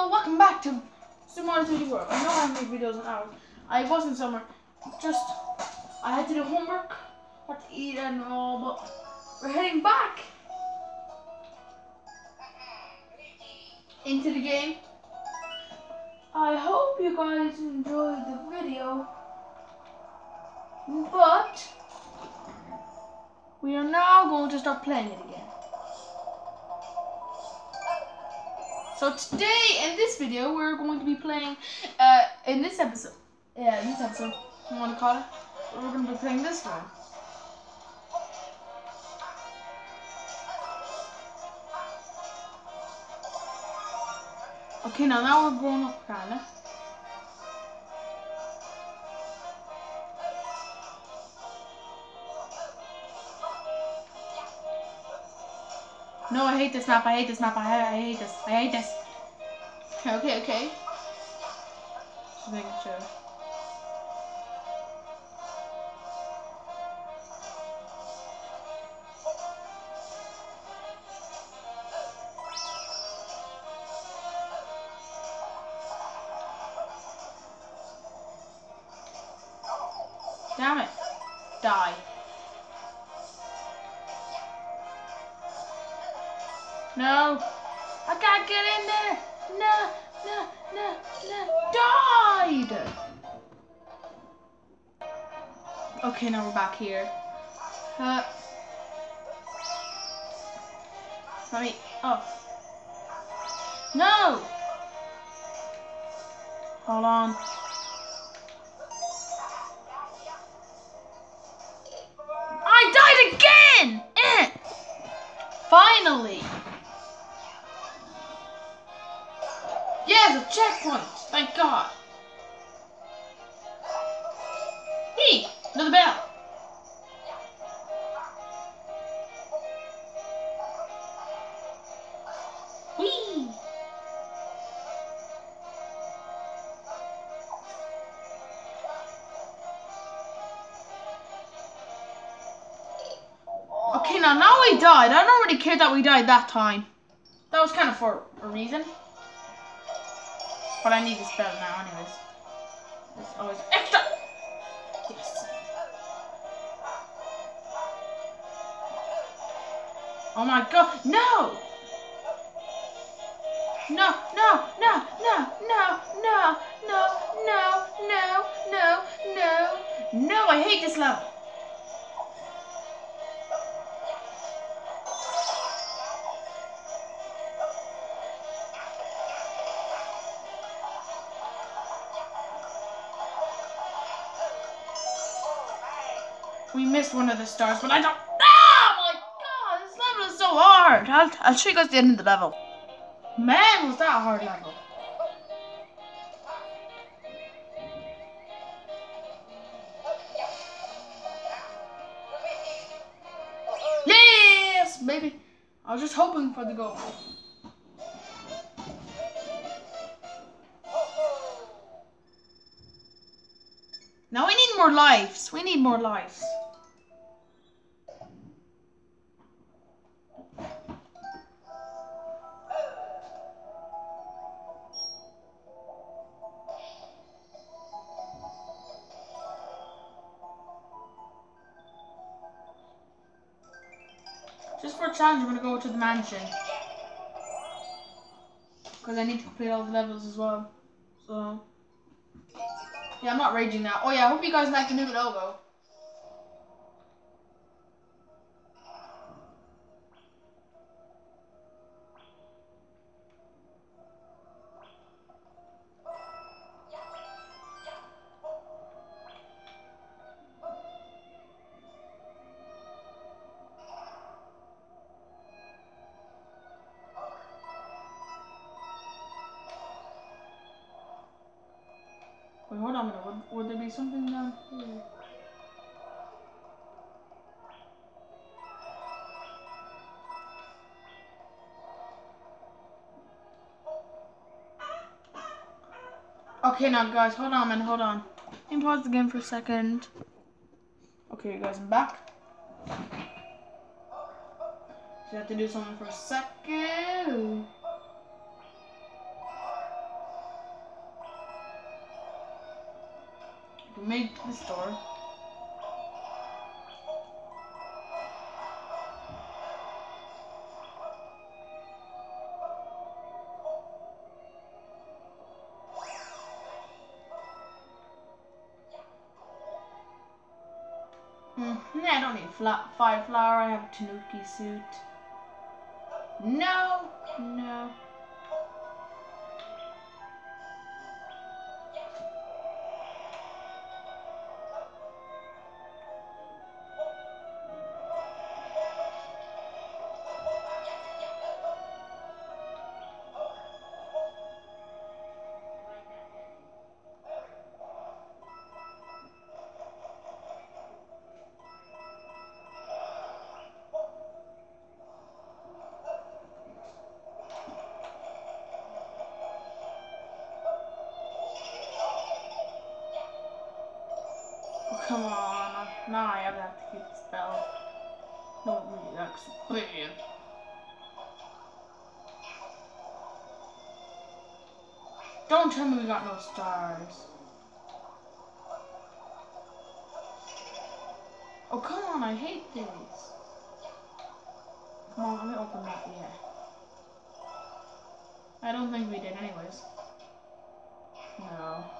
Hello, welcome back to Super Mario 3D World. I know I make videos an hour. I was in summer. I had to do homework, what to eat and all, but we're heading back into the game. I hope you guys enjoyed the video, but we are now going to start playing it again. So today, in this video, we're going to be playing, in this episode, you want to call it, we're going to be playing this one. Okay, now we're growing up, kinda. No, I hate this map, I hate this map, I hate this. Okay. Just making sure. Damn it. Die. No. I can't get in there. No. Died. Okay, now we're back here. Let me. Oh. No. Hold on. I died again. Finally. Yes, a checkpoint. Thank God. Hey, another bell. Whee. Okay, now we died. I don't really care that we died that time. That was kind of for a reason. But I need this bell now anyways. There's always extra. Yes. Oh my God, no! No, I hate this level. We missed one of the stars, but I don't. Oh my God, this level is so hard. I'll show you guys the end of the level. Man, was that a hard level. Yes, baby. I was just hoping for the goal. Now we need more lives. Just for a challenge, I'm gonna go to the mansion. Because I need to complete all the levels as well. So, yeah, I'm not raging now. Oh yeah, I hope you guys like the new logo. Wait, hold on a minute. Would there be something down here? Okay, now guys, hold on, hold on. Let me pause the game for a second. Okay, guys, I'm back. So I have to do something for a second. we made this door. I don't need Fire Flower. I have a Tanuki suit. No, no. Come on, now I have to keep the spell. No, really, that's bad. Don't tell me we got no stars. Oh, come on, I hate these. Come on, let me open that, yeah. I don't think we did anyways. No.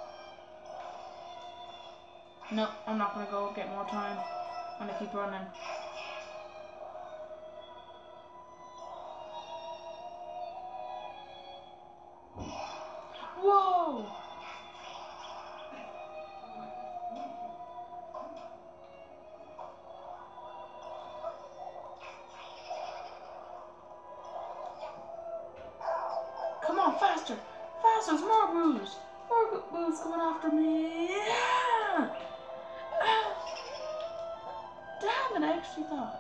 No, I'm not gonna go get more time. I'm gonna keep running. Whoa! Come on, faster! Faster, there's more boos! More boos coming after me! Yeah! Damn it, I actually thought.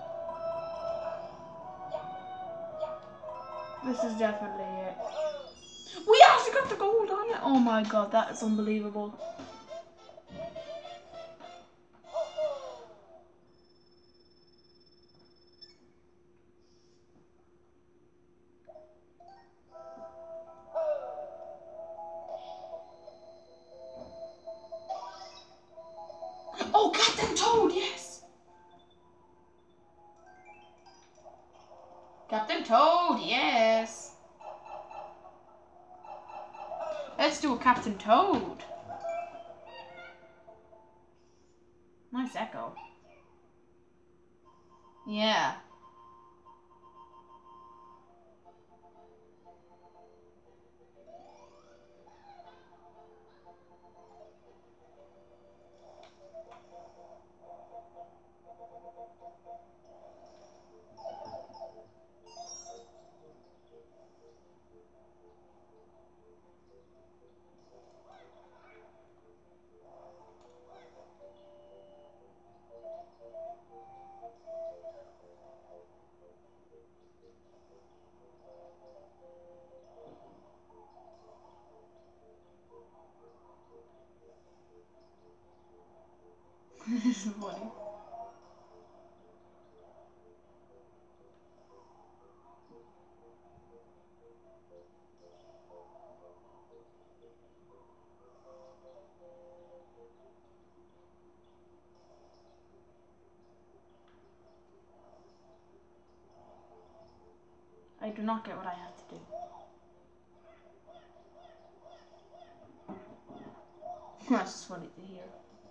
This is definitely it. We actually got the gold on it! Oh my god, that is unbelievable. Oh, Captain Toad, yes! Captain Toad, yes! Let's do a Captain Toad. Nice echo. Yeah. This is funny. I do not get what I have to do. That's just funny to hear.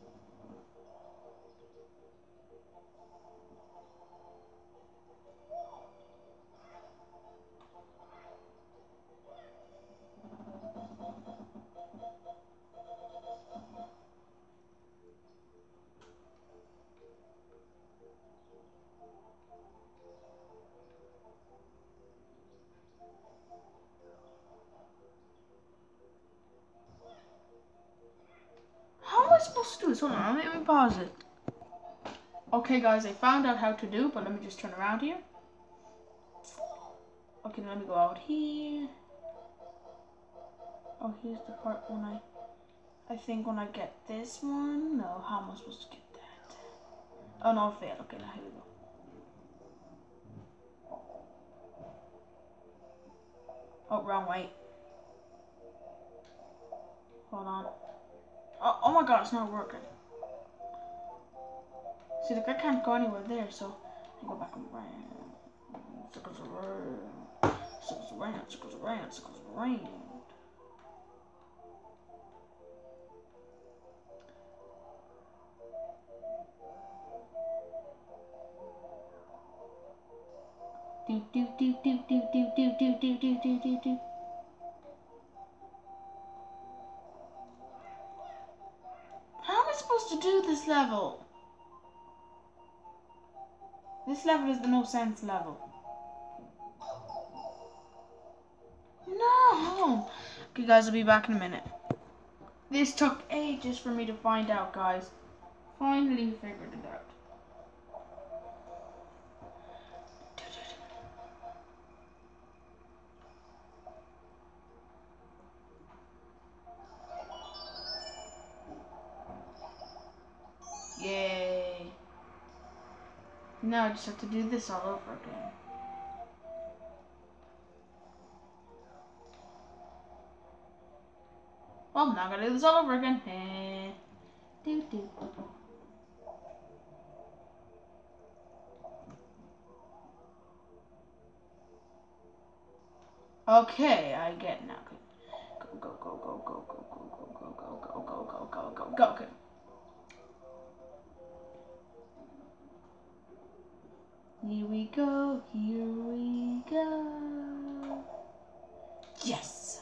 How am I supposed to do this? Hold on, let me pause it. Okay guys, I found out how to do, but let me just turn around here. Okay, let me go out here. Oh, here's the part when I think when I get this one. No, how am I supposed to get that? Oh no, I failed. Okay, now here we go. Oh, wrong way. Hold on. Oh my god, it's not working. See, like I can't go anywhere there, so I go back around. Circles around. Circles around. Circles around. Circles around. Do do do do do do do do do do do do do. How am I supposed to do this level? This level is the no sense level. No! Okay guys, I'll be back in a minute. This took ages for me to find out, guys. Finally figured it out. Yay. Now I just have to do this all over again. Well, now I'm gonna do this all over again. Do do. Okay, I get now. Go go go go go go go go go go go go go go go go. Okay. Here we go, here we go. Yes!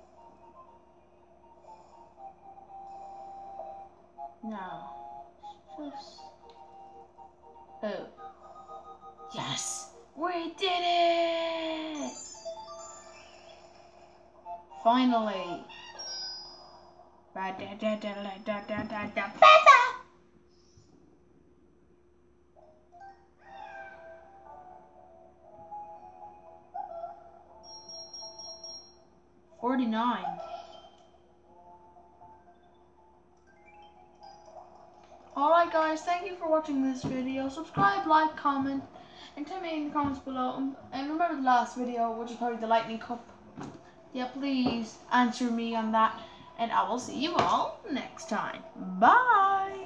Now, just... Oh. Yes! We did it! Finally! $49. Alright guys, thank you for watching this video. Subscribe, like, comment, and tell me in the comments below. And remember the last video, which is probably the lightning cup. Yeah, please answer me on that. And I will see you all next time. Bye!